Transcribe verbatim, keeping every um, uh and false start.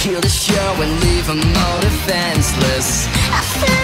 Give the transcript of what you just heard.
kill the show and leave them all defenseless. I feel